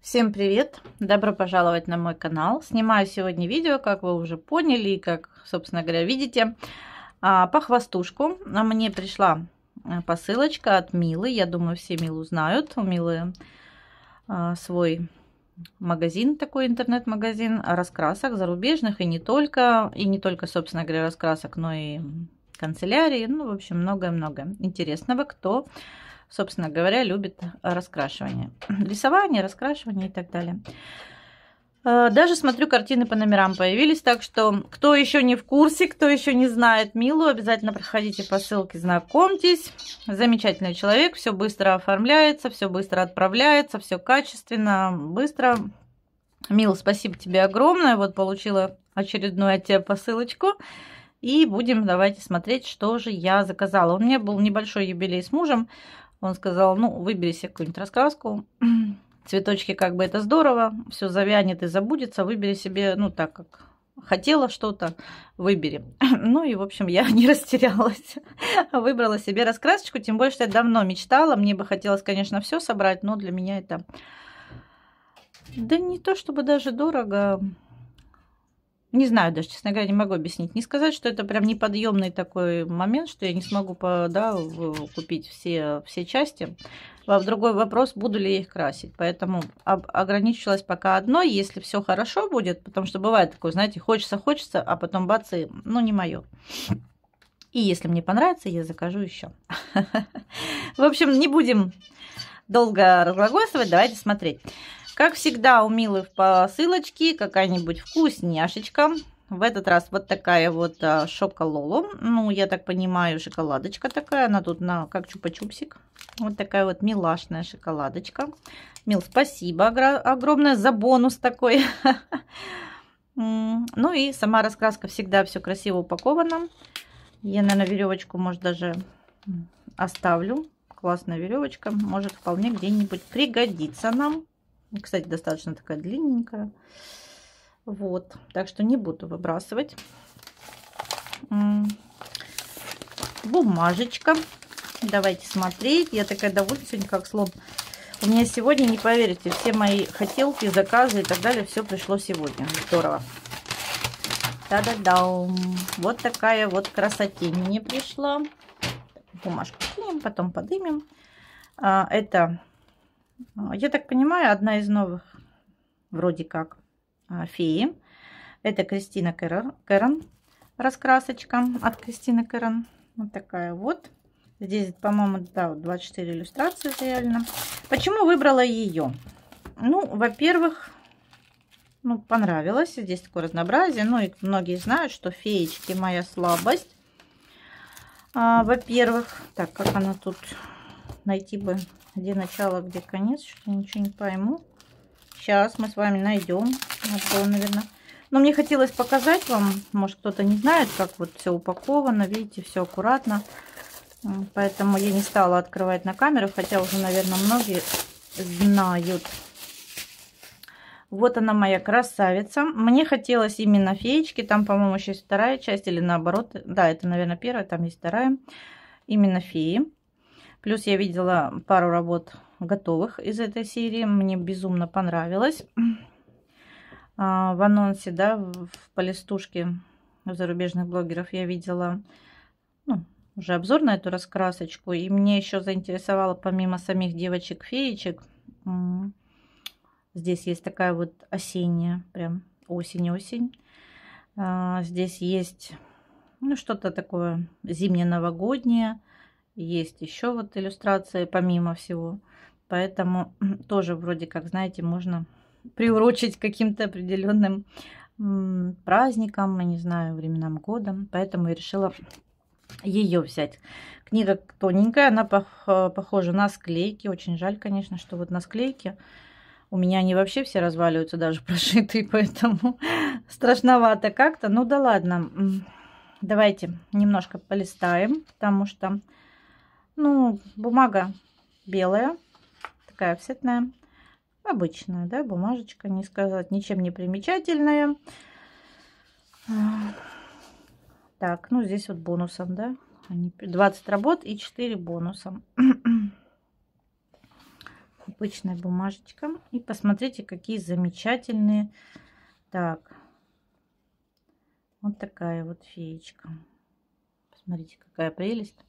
Всем привет! Добро пожаловать на мой канал. Снимаю сегодня видео, как вы уже поняли и как, собственно говоря, видите, по хвостушку. Мне пришла посылочка от Милы. Я думаю, все Милу знают. У Милы свой магазин, такой интернет-магазин раскрасок зарубежных и не только, собственно говоря, раскрасок, но и канцелярии. Ну, в общем, многое-многое интересного, кто, собственно говоря, любит раскрашивание. Рисование, раскрашивание и так далее. Даже смотрю, картины по номерам появились, так что кто еще не в курсе, кто еще не знает Милу, обязательно проходите по ссылке, знакомьтесь. Замечательный человек, все быстро оформляется, все быстро отправляется, все качественно, быстро. Мила, спасибо тебе огромное. Вот получила очередную от тебя посылочку. И будем давайте смотреть, что же я заказала. У меня был небольшой юбилей с мужем. Он сказал, ну, выбери себе какую-нибудь раскраску. Цветочки, как бы это здорово, все завянет и забудется. Выбери себе, ну, так как хотела что-то, выбери. Ну и, в общем, я не растерялась. Выбрала себе раскрасочку, тем более, что я давно мечтала. Мне бы хотелось, конечно, все собрать, но для меня это... Да не то, чтобы даже дорого... Не знаю даже, честно говоря, не могу объяснить. Не сказать, что это прям неподъемный такой момент, что я не смогу купить все части. Другой вопрос, буду ли я их красить. Поэтому ограничилась пока одной, если все хорошо будет. Потому что бывает такое, знаете, хочется, а потом бац, и, ну, не мое. И если мне понравится, я закажу еще. В общем, не будем долго разглагольствовать, давайте смотреть. Как всегда, у Милы в посылочке какая-нибудь вкусняшечка. В этот раз вот такая вот шокололо. Ну, я так понимаю, шоколадочка такая. Она тут как чупа-чупсик. Вот такая вот милашная шоколадочка. Мил, спасибо огромное за бонус такой. Ну и сама раскраска всегда все красиво упакована. Я, наверное, веревочку, может, даже оставлю. Классная веревочка. Может вполне где-нибудь пригодиться нам. Кстати, достаточно такая длинненькая. Вот. Так что не буду выбрасывать. Бумажечка. Давайте смотреть. Я такая довольна сегодня, как слон. У меня сегодня, не поверите, все мои хотелки, заказы и так далее, все пришло сегодня. Здорово. Та-да-дам. Вот такая вот красотень мне пришла. Бумажку кинем, потом подымем. Это... Я так понимаю, одна из новых, вроде как, феи. Это Кристина Кэрон, раскрасочка от Кристины Кэрон. Вот такая вот. Здесь, по-моему, да, 24 иллюстрации реально. Почему выбрала ее? Ну, во-первых, ну, понравилось. Здесь такое разнообразие. Ну, и многие знают, что феечки моя слабость. Во-первых, так, как она тут... Найти бы, где начало, где конец, что-то ничего не пойму. Сейчас мы с вами найдем. Наверное. Но мне хотелось показать вам, может, кто-то не знает, как вот все упаковано. Видите, все аккуратно. Поэтому я не стала открывать на камеру, хотя уже, наверное, многие знают. Вот она, моя красавица. Мне хотелось именно феечки. Там, по-моему, еще есть вторая часть или наоборот. Да, это, наверное, первая, там есть вторая. Именно феи. Плюс я видела пару работ готовых из этой серии. Мне безумно понравилось. В анонсе, да, в полистушке зарубежных блогеров я видела, ну, уже обзор на эту раскрасочку. И мне еще заинтересовало, помимо самих девочек-феечек, здесь есть такая вот осенняя, прям осень-осень. Здесь есть, ну, что-то такое зимне-новогоднее. Есть еще вот иллюстрации помимо всего. Поэтому тоже вроде как, знаете, можно приурочить каким-то определенным праздникам, я не знаю, временам года. Поэтому я решила ее взять. Книга тоненькая, она похожа на склейки. Очень жаль, конечно, что вот на склейке у меня они вообще все разваливаются, даже прошитые, поэтому страшновато как-то. Ну да ладно, давайте немножко полистаем, потому что... Ну, бумага белая, такая офсетная, обычная, да, бумажечка, не сказать, ничем не примечательная. Так, ну здесь вот бонусом, да, 20 работ и 4 бонусом. обычная бумажечка. И посмотрите, какие замечательные. Так, вот такая вот феечка. Посмотрите, какая прелесть.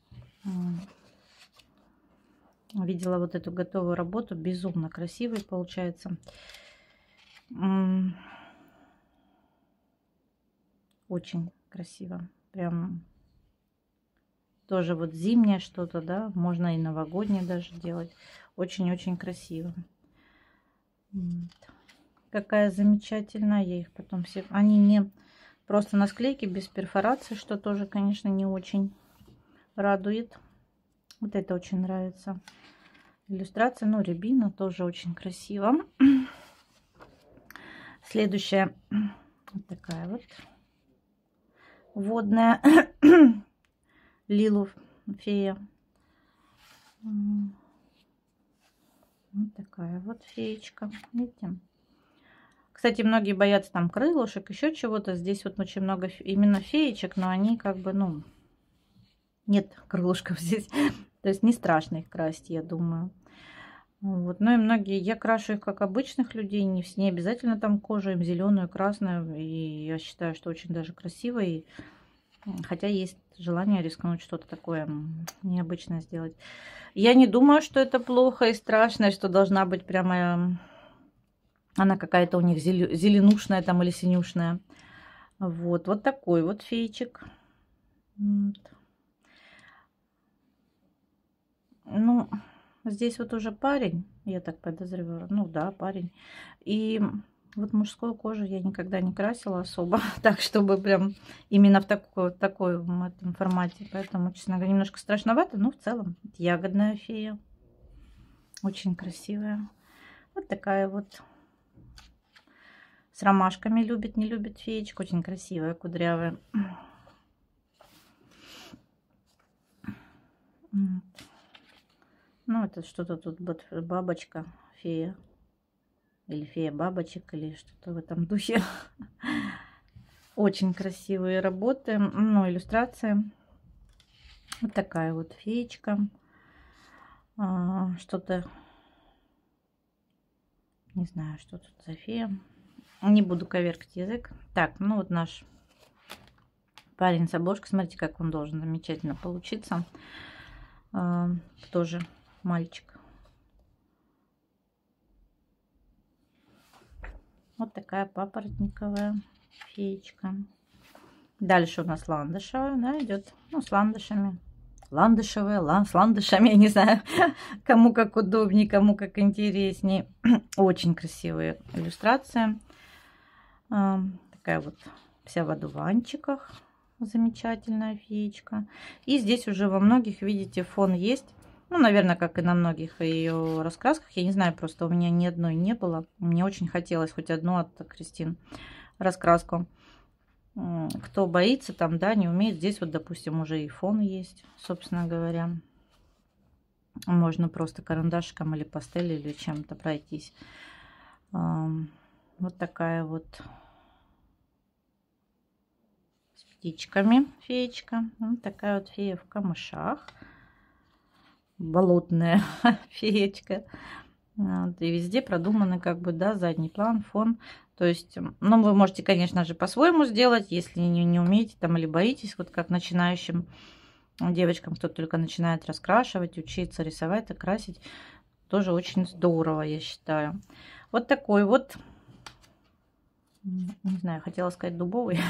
Видела вот эту готовую работу. Безумно красивый получается. Очень красиво. Прям тоже вот зимнее что-то, да. Можно и новогоднее даже делать. Очень-очень красиво. Вот. Какая замечательная. Я их потом все... Они не просто на склейке, без перфорации, что тоже, конечно, не очень радует. Вот это очень нравится. Иллюстрация, ну, рябина тоже очень красиво. Следующая вот такая вот водная Лилу фея. Вот такая вот феечка. Видите? Кстати, многие боятся там крылышек, еще чего-то. Здесь вот очень много именно феечек, но они как бы, ну, нет крылышков здесь. То есть не страшно их красить, я думаю. Вот. Ну и многие, я крашу их как обычных людей, не обязательно там кожу, им зеленую, красную. И я считаю, что очень даже красиво. И хотя есть желание рискнуть что-то такое необычное сделать. Я не думаю, что это плохо и страшно, что должна быть прямо... Она какая-то у них зеленушная там или синюшная. Вот, вот такой вот фейчик. Вот. Ну, здесь вот уже парень, я так подозреваю. Ну да, парень. И вот мужскую кожу я никогда не красила особо, так чтобы прям именно в такой этом формате. Поэтому, честно говоря, немножко страшновато, но в целом ягодная фея. Очень красивая. Вот такая вот. С ромашками любит, не любит феечка. Очень красивая, кудрявая. Вот. Ну, это что-то тут бабочка, фея. Или фея бабочек, или что-то в этом духе. Очень красивые работы. Ну, иллюстрация. Вот такая вот феечка. Что-то... Не знаю, что тут за фея. Не буду коверкать язык. Так, ну вот наш парень с обложкой. Смотрите, как он должен замечательно получиться. Тоже мальчик. Вот такая папоротниковая феечка. Дальше у нас ландышевая, да, идет. Ну, с ландышами. Ландышевая, с ландышами, я не знаю, кому как удобнее, кому как интереснее. Очень красивая иллюстрация. Такая вот вся в одуванчиках. Замечательная феечка. И здесь уже во многих, видите, фон есть. Ну, наверное, как и на многих ее раскрасках. Я не знаю, просто у меня ни одной не было. Мне очень хотелось хоть одну от Кристин раскраску. Кто боится там, да, не умеет. Здесь вот, допустим, уже и фон есть, собственно говоря. Можно просто карандашиком или пастелью или чем-то пройтись. Вот такая вот с птичками феечка. Вот такая вот фея в камышах. Болотная феечка. Вот, и везде продуманы как бы, да, задний план, фон. То есть, ну, вы можете, конечно же, по-своему сделать, если не умеете там или боитесь, вот как начинающим девочкам, кто только начинает раскрашивать, учиться рисовать и красить, тоже очень здорово, я считаю. Вот такой вот, не знаю, хотела сказать дубовый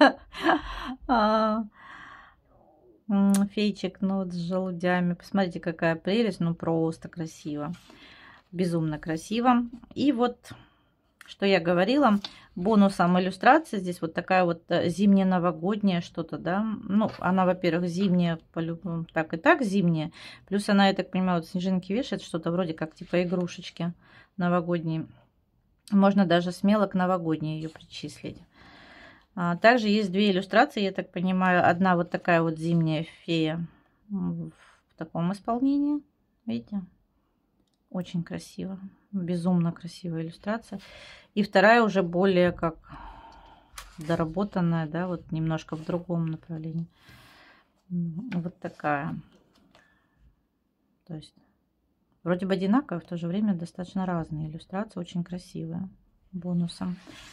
фейчик, ну вот с желудями. Посмотрите, какая прелесть, ну просто красиво. Безумно красиво. И вот, что я говорила, бонусом иллюстрации здесь вот такая вот зимне-новогодняя что-то, да. Ну, она, во-первых, зимняя, по-любому, так и так зимняя. Плюс она, я так понимаю, вот снежинки вешает, что-то вроде как типа игрушечки новогодние. Можно даже смело к новогодней ее причислить. Также есть две иллюстрации, я так понимаю. Одна вот такая вот зимняя фея в таком исполнении. Видите? Очень красиво. Безумно красивая иллюстрация. И вторая уже более как доработанная, да, вот немножко в другом направлении. Вот такая. То есть Вроде бы одинаковые, в то же время достаточно разные иллюстрации, очень красивые, бонусом.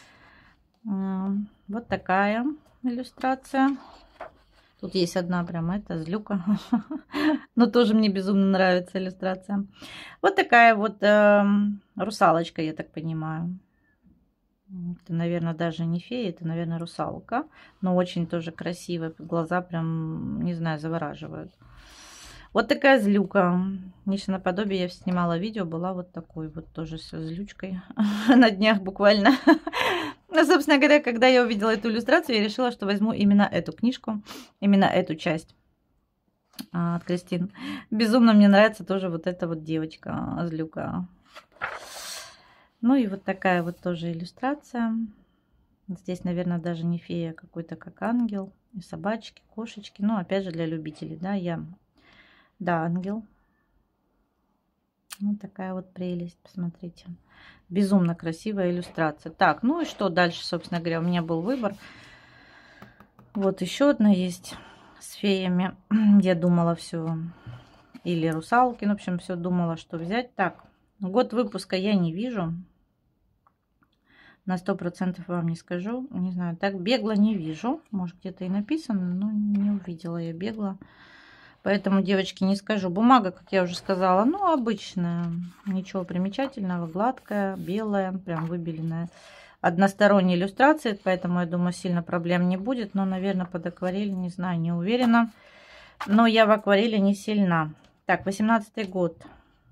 Вот такая иллюстрация. Тут есть одна прям эта злюка, но тоже мне безумно нравится иллюстрация. Вот такая вот русалочка, я так понимаю. Это, наверное, даже не фея, это, наверное, русалка. Но очень тоже красивая. Глаза прям, не знаю, завораживают. Вот такая злюка. Нечто наподобие, я снимала видео, была вот такой вот тоже с злючкой на днях буквально. Ну, собственно говоря, когда я увидела эту иллюстрацию, я решила, что возьму именно эту книжку, именно эту часть от Кристин. Безумно мне нравится тоже вот эта вот девочка, злюка. Ну и вот такая вот тоже иллюстрация. Здесь, наверное, даже не фея, а какой-то как ангел. И собачки, кошечки. Ну, опять же, для любителей, да, да, ангел. Вот такая вот прелесть, посмотрите. Безумно красивая иллюстрация. Так, ну и что дальше, собственно говоря, у меня был выбор. Вот еще одна есть с феями. Я думала все. Или русалки, в общем, все думала, что взять. Так, год выпуска я не вижу. На 100% вам не скажу. Не знаю, так бегло не вижу. Может, где-то и написано, но не увидела я бегло. Поэтому, девочки, не скажу. Бумага, как я уже сказала, ну, обычная. Ничего примечательного. Гладкая, белая, прям выбеленная. Односторонняя иллюстрация, поэтому, я думаю, сильно проблем не будет. Но, наверное, под акварель, не знаю, не уверена. Но я в акварели не сильна. Так, 18-й год.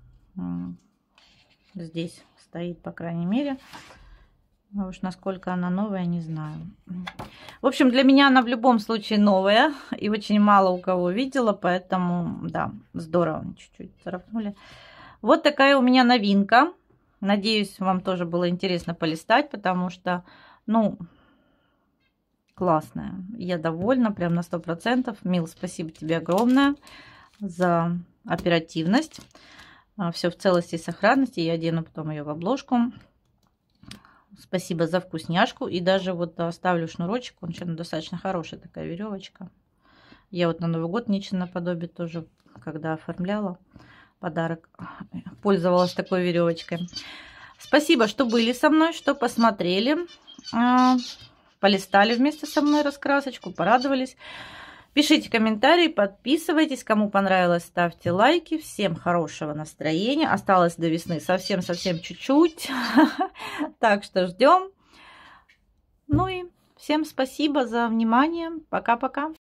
Здесь стоит, по крайней мере. А уж насколько она новая, не знаю. В общем, для меня она в любом случае новая. И очень мало у кого видела. Поэтому, да, здорово. Чуть-чуть царапнули. Вот такая у меня новинка. Надеюсь, вам тоже было интересно полистать. Потому что, ну, классная. Я довольна, прям на 100%. Мил, спасибо тебе огромное за оперативность. Все в целости и сохранности. Я одену потом ее в обложку. Спасибо за вкусняшку. И даже вот оставлю шнурочек. Он еще достаточно хорошая такая веревочка. Я вот на Новый год нечто наподобие тоже, когда оформляла подарок, пользовалась такой веревочкой. Спасибо, что были со мной, что посмотрели, полистали вместе со мной раскрасочку, порадовались. Пишите комментарии, подписывайтесь. Кому понравилось, ставьте лайки. Всем хорошего настроения. Осталось до весны совсем-совсем чуть-чуть. Так что ждем. Ну и всем спасибо за внимание. Пока-пока.